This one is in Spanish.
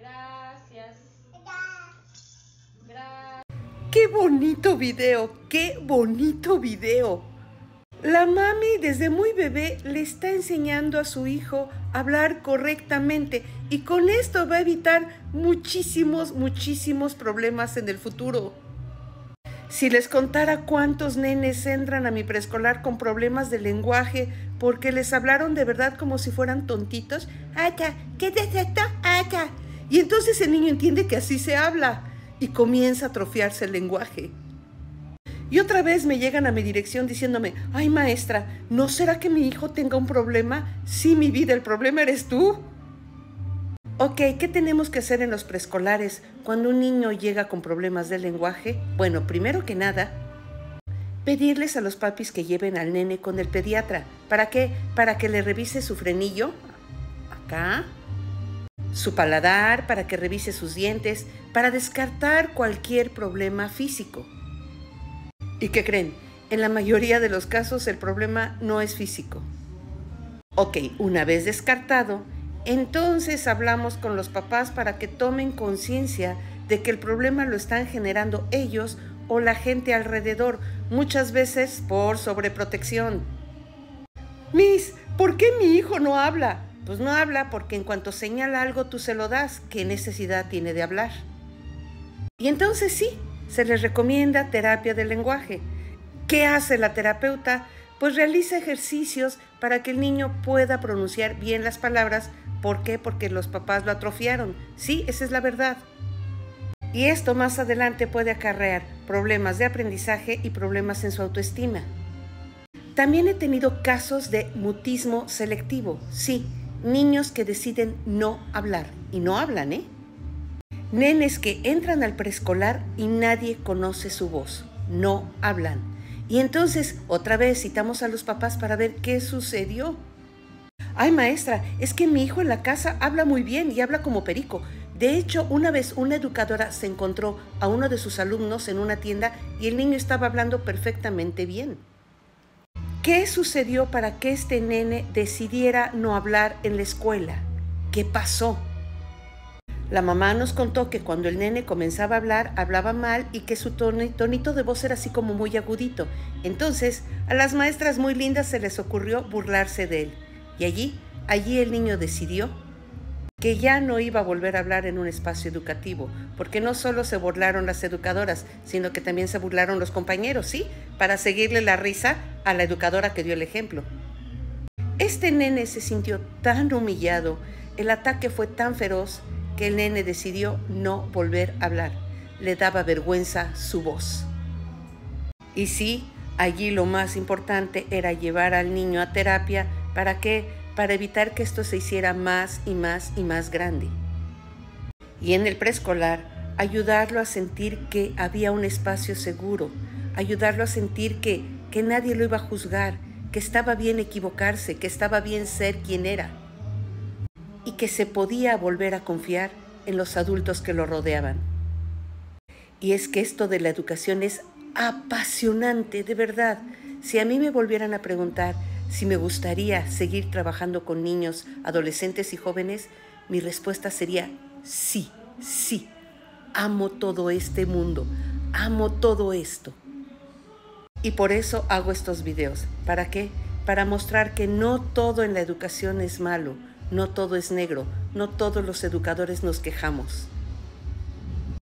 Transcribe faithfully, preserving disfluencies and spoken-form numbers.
Gracias. Gracias. ¡Qué bonito video! ¡Qué bonito video! La mami desde muy bebé le está enseñando a su hijo a hablar correctamente y con esto va a evitar muchísimos, muchísimos problemas en el futuro. Si les contara cuántos nenes entran a mi preescolar con problemas de lenguaje porque les hablaron de verdad como si fueran tontitos. Ata, ¿qué es esto? Ata. Y entonces el niño entiende que así se habla y comienza a atrofiarse el lenguaje. Y otra vez me llegan a mi dirección diciéndome, ay maestra, ¿no será que mi hijo tenga un problema? Sí, mi vida, el problema eres tú. Ok, ¿qué tenemos que hacer en los preescolares cuando un niño llega con problemas de lenguaje? Bueno, primero que nada, pedirles a los papis que lleven al nene con el pediatra. ¿Para qué? Para que le revise su frenillo, acá, su paladar, para que revise sus dientes, para descartar cualquier problema físico. ¿Y qué creen? En la mayoría de los casos el problema no es físico. Ok, una vez descartado, entonces hablamos con los papás para que tomen conciencia de que el problema lo están generando ellos o la gente alrededor, muchas veces por sobreprotección. Miss, ¿por qué mi hijo no habla? Pues no habla porque en cuanto señala algo tú se lo das. ¿Qué necesidad tiene de hablar? Y entonces sí, se les recomienda terapia del lenguaje. ¿Qué hace la terapeuta? Pues realiza ejercicios para que el niño pueda pronunciar bien las palabras. ¿Por qué? Porque los papás lo atrofiaron. Sí, esa es la verdad. Y esto más adelante puede acarrear problemas de aprendizaje y problemas en su autoestima. También he tenido casos de mutismo selectivo. Sí, niños que deciden no hablar. Y no hablan, ¿eh? Nenes que entran al preescolar y nadie conoce su voz, no hablan. Y entonces, otra vez citamos a los papás para ver qué sucedió. Ay, maestra, es que mi hijo en la casa habla muy bien y habla como perico. De hecho, una vez una educadora se encontró a uno de sus alumnos en una tienda y el niño estaba hablando perfectamente bien. ¿Qué sucedió para que este nene decidiera no hablar en la escuela? ¿Qué pasó? La mamá nos contó que cuando el nene comenzaba a hablar, hablaba mal y que su tonito de voz era así como muy agudito. Entonces, a las maestras muy lindas se les ocurrió burlarse de él. Y allí, allí el niño decidió que ya no iba a volver a hablar en un espacio educativo, porque no solo se burlaron las educadoras, sino que también se burlaron los compañeros, ¿sí? Para seguirle la risa a la educadora que dio el ejemplo. Este nene se sintió tan humillado, el ataque fue tan feroz, que el nene decidió no volver a hablar. Le daba vergüenza su voz. Y sí, allí lo más importante era llevar al niño a terapia. ¿Para qué? Para evitar que esto se hiciera más y más y más grande. Y en el preescolar, ayudarlo a sentir que había un espacio seguro, ayudarlo a sentir que, que nadie lo iba a juzgar, que estaba bien equivocarse, que estaba bien ser quien era. Y que se podía volver a confiar en los adultos que lo rodeaban. Y es que esto de la educación es apasionante, de verdad. Si a mí me volvieran a preguntar si me gustaría seguir trabajando con niños, adolescentes y jóvenes, mi respuesta sería sí, sí. Amo todo este mundo, amo todo esto. Y por eso hago estos videos. ¿Para qué? Para mostrar que no todo en la educación es malo. No todo es negro, no todos los educadores nos quejamos.